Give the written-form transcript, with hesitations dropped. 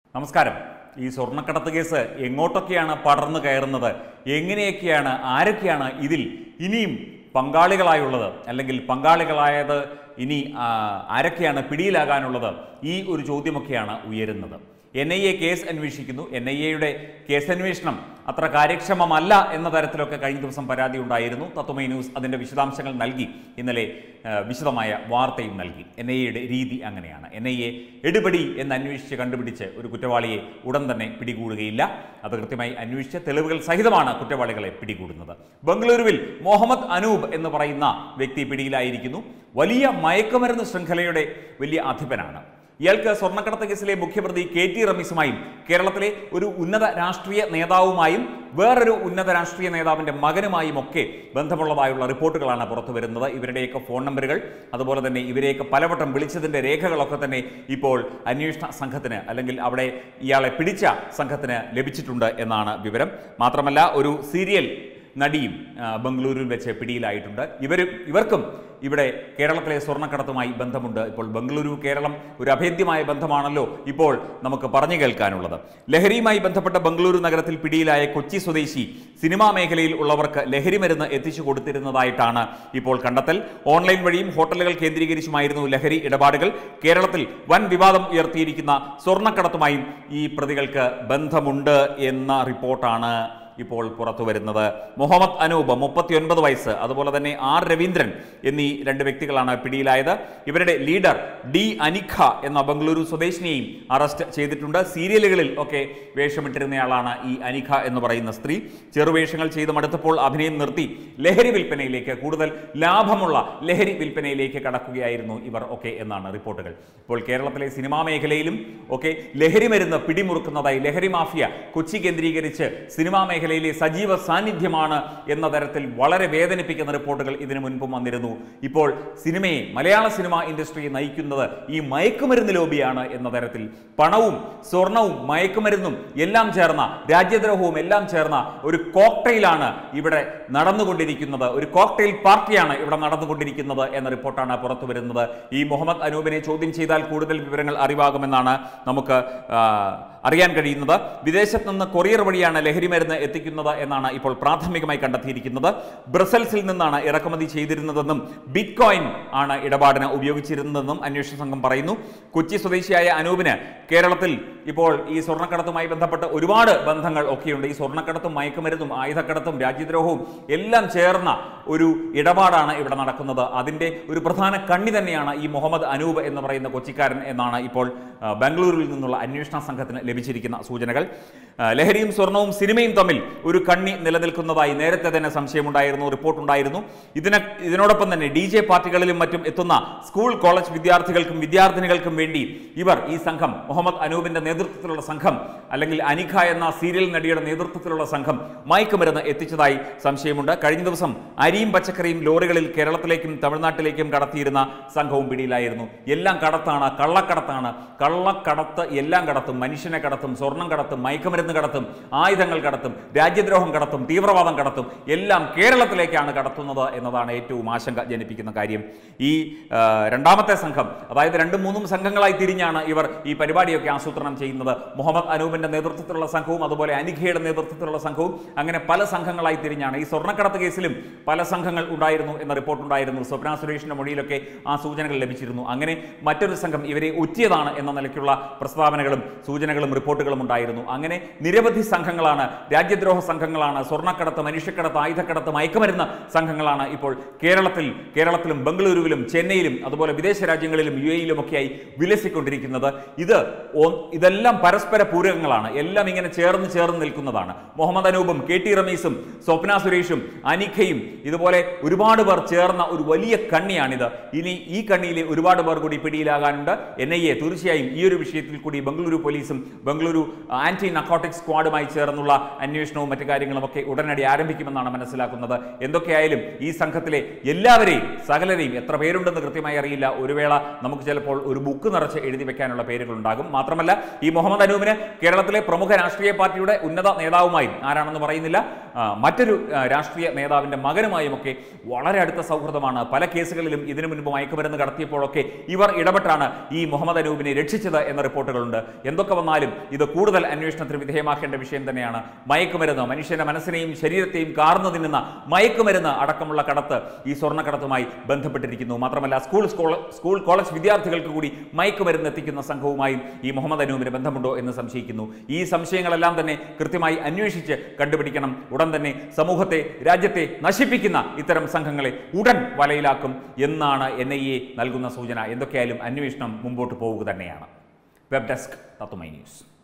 നമസ്കാരം. ഈ സ്വർണ്ണക്കടത്ത് കേസ് എങ്ങോട്ടൊക്കെയാണ് പടർന്നു കയറുന്നത്, എങ്ങനെയൊക്കെയാണ്, ആരൊക്കെയാണ് ഇതിൽ ഇനിയും പങ്കാളികളായുള്ളത്, അല്ലെങ്കിൽ പങ്കാളികളായത് ഇനി ആരൊക്കെയാണ് പിടിയിലാകാനുള്ളത്, ഈ ഒരു ചോദ്യമൊക്കെയാണ് ഉയരുന്നത്. NIA കേസ് അന്വേഷിക്കുന്നു. NIAയുടെ കേസന്വേഷണം അത്ര കാര്യക്ഷമമല്ല എന്ന തരത്തിലൊക്കെ കഴിഞ്ഞ ദിവസം പരാതി ഉണ്ടായിരുന്നു. തത്വമൈ ന്യൂസ് അതിൻ്റെ വിശദാംശങ്ങൾ നൽകി, ഇന്നലെ വിശദമായ വാർത്തയും നൽകി. NIAയുടെ രീതി അങ്ങനെയാണ്. NIA എടുപടി എന്ന് അന്വേഷിച്ച് കണ്ടുപിടിച്ച് ഒരു കുറ്റവാളിയെ ഉടൻ തന്നെ പിടികൂടുകയില്ല. അത് കൃത്യമായി അന്വേഷിച്ച് തെളിവുകൾ സഹിതമാണ് കുറ്റവാളികളെ പിടികൂടുന്നത്. ബംഗളൂരുവിൽ മുഹമ്മദ് അനൂപ് എന്ന് പറയുന്ന വ്യക്തി പിടിയിലായിരിക്കുന്നു. വലിയ മയക്കുമരുന്ന് ശൃംഖലയുടെ വലിയ അധിപനാണ്. ഇയാൾക്ക് സ്വർണ്ണക്കടത്ത് കേസിലെ മുഖ്യപ്രതി KT റമീസുമായും കേരളത്തിലെ ഒരു ഉന്നത രാഷ്ട്രീയ നേതാവുമായും വേറൊരു ഉന്നത രാഷ്ട്രീയ നേതാവിൻ്റെ മകനുമായും ഒക്കെ ബന്ധമുള്ളതായുള്ള റിപ്പോർട്ടുകളാണ് പുറത്തു വരുന്നത്. ഇവരുടെയൊക്കെ ഫോൺ നമ്പറുകൾ, അതുപോലെ തന്നെ ഇവരെയൊക്കെ പലവട്ടം വിളിച്ചതിൻ്റെ രേഖകളൊക്കെ തന്നെ ഇപ്പോൾ അന്വേഷണ സംഘത്തിന്, അല്ലെങ്കിൽ അവിടെ ഇയാളെ പിടിച്ച സംഘത്തിന് ലഭിച്ചിട്ടുണ്ട് എന്നാണ് വിവരം. മാത്രമല്ല, ഒരു സീരിയൽ നടിയും ബംഗളൂരുവിൽ വെച്ച് പിടിയിലായിട്ടുണ്ട്. ഇവർക്കും ഇവിടെ കേരളത്തിലെ സ്വർണ്ണക്കടത്തുമായി ബന്ധമുണ്ട്. ഇപ്പോൾ ബംഗളൂരു കേരളം ഒരു അഭേദ്യമായ ബന്ധമാണല്ലോ ഇപ്പോൾ നമുക്ക് പറഞ്ഞു കേൾക്കാനുള്ളത്. ലഹരിയുമായി ബന്ധപ്പെട്ട ബംഗളൂരു നഗരത്തിൽ പിടിയിലായ കൊച്ചി സ്വദേശി സിനിമാ മേഖലയിൽ ഉള്ളവർക്ക് ലഹരി മരുന്ന് എത്തിച്ചു കൊടുത്തിരുന്നതായിട്ടാണ് ഇപ്പോൾ കണ്ടെത്തൽ. ഓൺലൈൻ വഴിയും ഹോട്ടലുകൾ കേന്ദ്രീകരിച്ചുമായിരുന്നു ലഹരി ഇടപാടുകൾ. കേരളത്തിൽ വൻ വിവാദം ഉയർത്തിയിരിക്കുന്ന സ്വർണ്ണക്കടത്തുമായും ഈ പ്രതികൾക്ക് ബന്ധമുണ്ട് എന്ന റിപ്പോർട്ടാണ് ഇപ്പോൾ പുറത്തു വരുന്നത്. മുഹമ്മദ് അനൂപ് 39 വയസ്സ്, അതുപോലെ തന്നെ R രവീന്ദ്രൻ എന്നീ രണ്ട് വ്യക്തികളാണ് പിടിയിലായത്. ഇവരുടെ ലീഡർ D അനിഖ എന്ന ബംഗളൂരു സ്വദേശിനിയെയും അറസ്റ്റ് ചെയ്തിട്ടുണ്ട്. സീരിയലുകളിൽ ഒക്കെ വേഷമിട്ടിരുന്നയാളാണ് ഈ അനിഖ എന്ന് പറയുന്ന സ്ത്രീ. ചെറുവേഷങ്ങൾ ചെയ്ത് മടുത്തപ്പോൾ അഭിനയം നിർത്തി ലഹരി വിൽപ്പനയിലേക്ക്, കൂടുതൽ ലാഭമുള്ള ലഹരി വിൽപ്പനയിലേക്ക് കടക്കുകയായിരുന്നു ഇവർ ഒക്കെ എന്നാണ് റിപ്പോർട്ടുകൾ. ഇപ്പോൾ കേരളത്തിലെ സിനിമാ മേഖലയിലും ഒക്കെ ലഹരി മരുന്ന് പിടിമുറുക്കുന്നതായി, ലഹരി മാഫിയ കൊച്ചി കേന്ദ്രീകരിച്ച് സിനിമാ മേഖലയിലെ സജീവ സാന്നിധ്യമാണ് എന്ന തരത്തിൽ വളരെ വേദനിപ്പിക്കുന്ന റിപ്പോർട്ടുകൾ ഇതിനു മുൻപും വന്നിരുന്നു. ഇപ്പോൾ സിനിമയെ, മലയാള സിനിമാ ഇൻഡസ്ട്രിയെ നയിക്കുന്നത് ഈ മയക്കുമരുന്ന് ലോബിയാണ് എന്ന തരത്തിൽ പണവും സ്വർണവും മയക്കുമരുന്നും എല്ലാം ചേർന്ന, രാജ്യദ്രോഹവും എല്ലാം ചേർന്ന ഒരു കോക്ടെയിലാണ് ഇവിടെ നടന്നുകൊണ്ടിരിക്കുന്നത്. ഒരു കോക്ടെയിൽ പാർട്ടിയാണ് ഇവിടെ നടന്നുകൊണ്ടിരിക്കുന്നത് എന്ന റിപ്പോർട്ടാണ് പുറത്തു വരുന്നത്. ഈ മുഹമ്മദ് അനൂപിനെ ചോദ്യം ചെയ്താൽ കൂടുതൽ വിവരങ്ങൾ അറിവാകുമെന്നാണ് നമുക്ക് അറിയാൻ കഴിയുന്നത്. വിദേശത്ത് നിന്ന് കൊറിയർ വഴിയാണ് ലഹരി മരുന്ന് എത്തിക്കുന്നത് എന്നാണ് ഇപ്പോൾ പ്രാഥമികമായി കണ്ടെത്തിയിരിക്കുന്നത്. ബ്രസൽസിൽ നിന്നാണ് ഇറക്കുമതി ചെയ്തിരുന്നതെന്നും ബിറ്റ് കോയിൻ ആണ് ഇടപാടിന് ഉപയോഗിച്ചിരുന്നതെന്നും അന്വേഷണ സംഘം പറയുന്നു. കൊച്ചി സ്വദേശിയായ അനൂപിന് കേരളത്തിൽ ഇപ്പോൾ ഈ സ്വർണ്ണക്കടത്തുമായി ബന്ധപ്പെട്ട് ഒരുപാട് ബന്ധങ്ങൾ ഒക്കെയുണ്ട്. ഈ സ്വർണ്ണക്കടത്തും മയക്കുമരുന്നും ആയുധക്കടത്തും രാജ്യദ്രോഹവും എല്ലാം ചേർന്ന ഒരു ഇടപാടാണ് ഇവിടെ നടക്കുന്നത്. അതിൻ്റെ ഒരു പ്രധാന കണ്ണി തന്നെയാണ് ഈ മുഹമ്മദ് അനൂപ് എന്ന് പറയുന്ന കൊച്ചിക്കാരൻ എന്നാണ് ഇപ്പോൾ ബംഗളൂരുവിൽ നിന്നുള്ള അന്വേഷണ സംഘത്തിന് ലഭിച്ചിരിക്കുന്ന സൂചനകൾ. ലഹരിയും സ്വർണവും സിനിമയും തമ്മിൽ ഒരു കണ്ണി നിലനിൽക്കുന്നതായി നേരത്തെ തന്നെ സംശയമുണ്ടായിരുന്നു, റിപ്പോർട്ടുണ്ടായിരുന്നു. ഇതിനോടൊപ്പം തന്നെ DJ പാർട്ടികളിലും മറ്റും എത്തുന്ന സ്കൂൾ കോളേജ് വിദ്യാർത്ഥികൾക്കും വിദ്യാർത്ഥിനികൾക്കും വേണ്ടി ഈ സംഘം, മുഹമ്മദ് അനൂപിന്റെ നേതൃത്വത്തിലുള്ള സംഘം, അല്ലെങ്കിൽ അനിഖ എന്ന സീരിയൽ നടിയുടെ നേതൃത്വത്തിലുള്ള സംഘം മയക്കുമരുന്ന് എത്തിച്ചതായി സംശയമുണ്ട്. കഴിഞ്ഞ ദിവസം അരിയും പച്ചക്കറിയും ലോറികളിൽ കേരളത്തിലേക്കും തമിഴ്നാട്ടിലേക്കും കടത്തിയിരുന്ന സംഘവും പിടിയിലായിരുന്നു. എല്ലാം കടത്താണ്, കള്ളക്കടത്താണ്. കള്ളക്കടത്ത് എല്ലാം കടത്തും. മനുഷ്യനെ കടത്തും, സ്വർണം കടത്തും, മയക്കുമരുന്ന് കടത്തും, ആയുധങ്ങൾ കടത്തും, രാജ്യദ്രോഹം കടത്തും, തീവ്രവാദം കടത്തും, എല്ലാം കേരളത്തിലേക്കാണ് കടത്തുന്നത് എന്നതാണ് ഏറ്റവും ആശങ്ക ജനിപ്പിക്കുന്ന കാര്യം. ഈ രണ്ടാമത്തെ സംഘം, അതായത് 2-3 സംഘങ്ങളായി തിരിഞ്ഞാണ് ഇവർ ഈ പരിപാടിയൊക്കെ ആസൂത്രണം ചെയ്യുന്നത്. മുഹമ്മദ് അനൂപിന്റെ നേതൃത്വത്തിലുള്ള സംഘവും അതുപോലെ അനിഖയുടെ നേതൃത്വത്തിലുള്ള സംഘവും, അങ്ങനെ പല സംഘങ്ങളായി തിരിഞ്ഞാണ്. ഈ സ്വർണ്ണക്കടത്ത് കേസിലും പല സംഘങ്ങൾ ഉണ്ടായിരുന്നു എന്ന റിപ്പോർട്ടുണ്ടായിരുന്നു. സ്വപ്ന സുരേഷിന്റെ മൊഴിയിലൊക്കെ ആ സൂചനകൾ ലഭിച്ചിരുന്നു. അങ്ങനെ മറ്റൊരു സംഘം ഇവരെ ഒറ്റിയതാണ് എന്ന നിലയ്ക്കുള്ള പ്രസ്താവനകളും സൂചനകളും റിപ്പോർട്ടുകളും ഉണ്ടായിരുന്നു. അങ്ങനെ നിരവധി സംഘങ്ങളാണ്, രാജ്യദ്രോഹ സംഘങ്ങളാണ്, സ്വർണ്ണക്കടത്ത്, മനുഷ്യക്കടത്ത്, ആയുധക്കടത്ത്, മയക്കുമരുന്ന് സംഘങ്ങളാണ് ഇപ്പോൾ കേരളത്തിലും ബംഗളൂരുവിലും ചെന്നൈയിലും അതുപോലെ വിദേശ രാജ്യങ്ങളിലും UAE-യിലും ഒക്കെയായി വിലസിക്കൊണ്ടിരിക്കുന്നത്. ഇതെല്ലാം പരസ്പര പൂരകങ്ങളാണ്, എല്ലാം ഇങ്ങനെ ചേർന്ന് നിൽക്കുന്നതാണ്. മുഹമ്മദ് അനൂപും KT റമീസും സ്വപ്ന സുരേഷും അനിഖയും ഇതുപോലെ ഒരുപാട് പേർ ചേർന്ന ഒരു വലിയ കണ്ണിയാണിത്. ഇനി ഈ കണ്ണിയിലെ ഒരുപാട് പേർ കൂടി പിടിയിലാകാനുണ്ട്. NIA തീർച്ചയായും ഈ ഒരു വിഷയത്തിൽ കൂടി ബംഗളൂരു പോലീസും ബംഗളൂരു ആന്റി നർക്കോട്ടിക് സ്ക്വാഡുമായി ചേർന്നുള്ള അന്വേഷണവും മറ്റു കാര്യങ്ങളും ഒക്കെ ഉടനടി ആരംഭിക്കുമെന്നാണ് മനസ്സിലാക്കുന്നത്. എന്തൊക്കെയായാലും ഈ സംഘത്തിലെ എല്ലാവരെയും, സകലരെയും, എത്ര പേരുണ്ടെന്ന് കൃത്യമായി അറിയില്ല. ഒരു വേള നമുക്ക് ചിലപ്പോൾ ഒരു ബുക്ക് നിറച്ച് എഴുതി വെക്കാനുള്ള പേരുകൾ ഉണ്ടാകും. മാത്രമല്ല, ഈ മുഹമ്മദ് അനൂപിന് കേരളത്തിലെ പ്രമുഖ രാഷ്ട്രീയ പാർട്ടിയുടെ ഉന്നത നേതാവുമായും, ആരാണെന്ന് പറയുന്നില്ല, മറ്റൊരു രാഷ്ട്രീയ നേതാവിന്റെ മകനുമായും ഒക്കെ വളരെ അടുത്ത സൗഹൃദമാണ്. പല കേസുകളിലും ഇതിനു മുൻപ് മയക്കുമരുന്ന് കടത്തിയപ്പോഴൊക്കെ ഇവർ ഇടപെട്ടാണ് ഈ മുഹമ്മദ് അനൂപിനെ രക്ഷിച്ചത് എന്ന റിപ്പോർട്ടുകളുണ്ട്. എന്തൊക്കെ വന്നാലും എന്തായാലും ഇത് കൂടുതൽ അന്വേഷണത്തിന് വിധേയമാക്കേണ്ട വിഷയം തന്നെയാണ്. മയക്കുമരുന്ന്, മനുഷ്യന്റെ മനസ്സിനെയും ശരീരത്തെയും കാർന്നു തിന്നുന്ന മയക്കുമരുന്ന് അടക്കമുള്ള കടത്ത് ഈ സ്വർണ്ണക്കടത്തുമായി ബന്ധപ്പെട്ടിരിക്കുന്നു. മാത്രമല്ല സ്കൂൾ കോളേജ് വിദ്യാർത്ഥികൾക്ക് കൂടി മയക്കുമരുന്ന് എത്തിക്കുന്ന സംഘവുമായും ഈ മുഹമ്മദ് അനൂപിന് ബന്ധമുണ്ടോ എന്ന് സംശയിക്കുന്നു. ഈ സംശയങ്ങളെല്ലാം തന്നെ കൃത്യമായി അന്വേഷിച്ച് കണ്ടുപിടിക്കണം. ഉടൻ തന്നെ സമൂഹത്തെ, രാജ്യത്തെ നശിപ്പിക്കുന്ന ഇത്തരം സംഘങ്ങളെ ഉടൻ വലയിലാക്കും എന്നാണ് NIA നൽകുന്ന സൂചന. എന്തൊക്കെയായാലും അന്വേഷണം മുമ്പോട്ട് പോവുക തന്നെയാണ്. വെബ് ഡെസ്ക് തത്തുമൈ ന്യൂസ്.